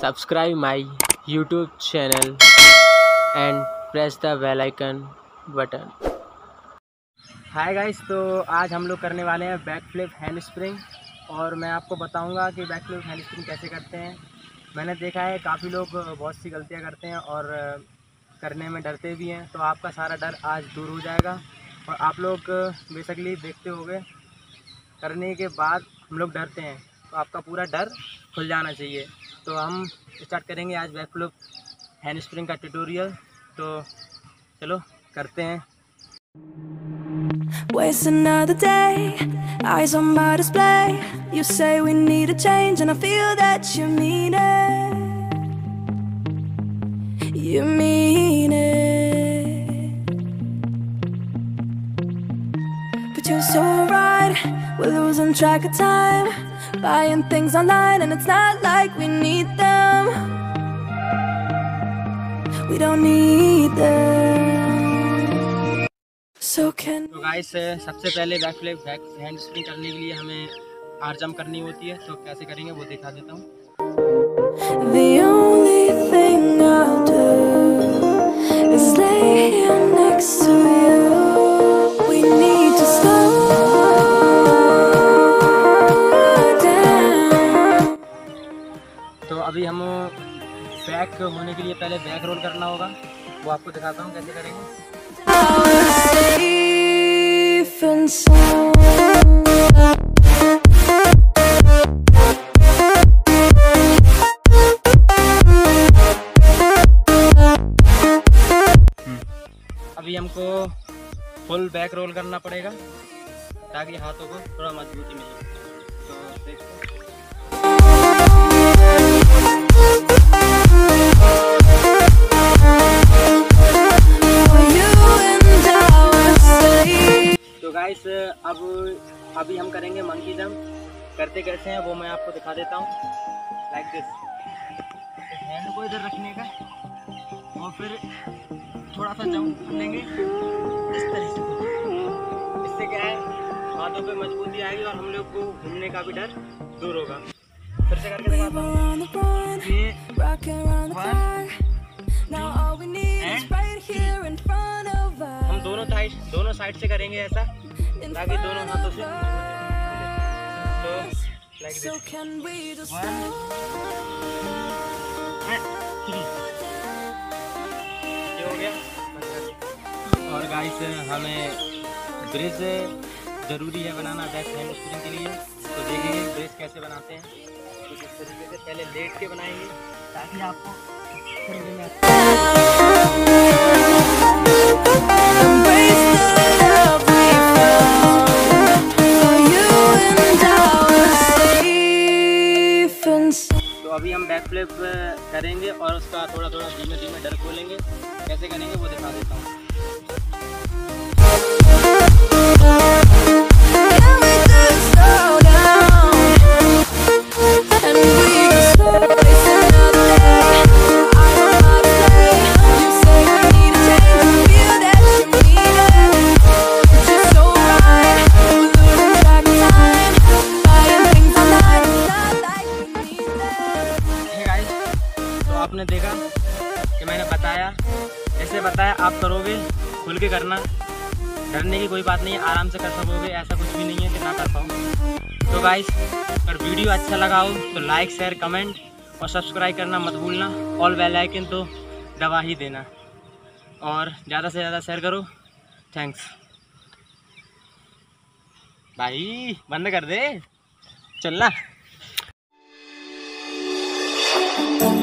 subscribe my YouTube channel and press the bell icon button। Hi guys, तो आज हम लोग करने वाले हैं बैक फ्लिप हैंड स्प्रिंग और मैं आपको बताऊंगा कि बैक फ्लिप हैंड स्प्रिंग कैसे करते हैं। मैंने देखा है काफ़ी लोग बहुत सी गलतियां करते हैं और करने में डरते भी हैं, तो आपका सारा डर आज दूर हो जाएगा। और आप लोग बेसिकली देखते होंगे करने के बाद हम लोग डरते हैं, तो आपका पूरा डर खुल जाना चाहिए। तो हम स्टार्ट करेंगे आज बैक फ्लिप हैंड स्प्रिंग का ट्यूटोरियल, तो चलो करते हैं। Waste another day, eyes on my display. You say we need a change and I feel that you mean it. You mean it. But you're so right, we're losing track of time, buying things online and it's not like we need them. We don't need them. So can तो guys, सबसे पहले back flip hand spring करने के लिए हमें are jump करनी होती है, तो कैसे करेंगे वो दिखा देता हूँ। the only thing I'll do is lay here next to you. We need to slow down. तो अभी हम बैक होने के लिए पहले बैक रोल करना होगा, वो आपको दिखाता हूँ कैसे करेंगे। Safe and sound. अभी हमको फुल बैक रोल करना पड़ेगा ताकि हाथों को थोड़ा मजबूती मिले। तो देखो, तो गाइस अभी हम करेंगे मंकी जंप। करते कैसे हैं वो मैं आपको दिखा देता हूँ। लाइक दिस, हैंड को इधर रखने का और फिर थोड़ा सा जंप लेंगे इस तरह से। इससे क्या है, हाथों पे मजबूती आएगी और हम लोग को घूमने का भी डर दूर होगा। फिर से करके दिखाता हूँ। ये 1 2 हम दोनों साइड से करेंगे ऐसा, ताकि दोनों हाथों से। तो लाइक दिस, 1 2 3, ये हो गया। और गाइस, हमें ब्रिज ज़रूरी है बनाना बैक हैंड स्प्रिंग के लिए, तो देखेंगे ब्रिज कैसे बनाते हैं। तो इस तरीके से पहले लेट के बनाएंगे ताकि आपको समझ में तो अभी हम बैक फ्लिप करेंगे और उसका थोड़ा थोड़ा धीमे धीमे डर खोलेंगे। कैसे करेंगे वो दिखा देता हूँ। आपने देखा कि मैंने बताया, जैसे बताया आप करोगे, खुल के करना। डरने की कोई बात नहीं है, आराम से कर सकोगे, ऐसा कुछ भी नहीं है कि ना कर पाओ। तो गाइस, अगर वीडियो अच्छा लगा हो तो लाइक शेयर कमेंट और सब्सक्राइब करना मत भूलना। ऑल बेल आइकन तो दबा ही देना और ज़्यादा से ज़्यादा शेयर करो। थैंक्स। भाई बंद कर दे, चलना।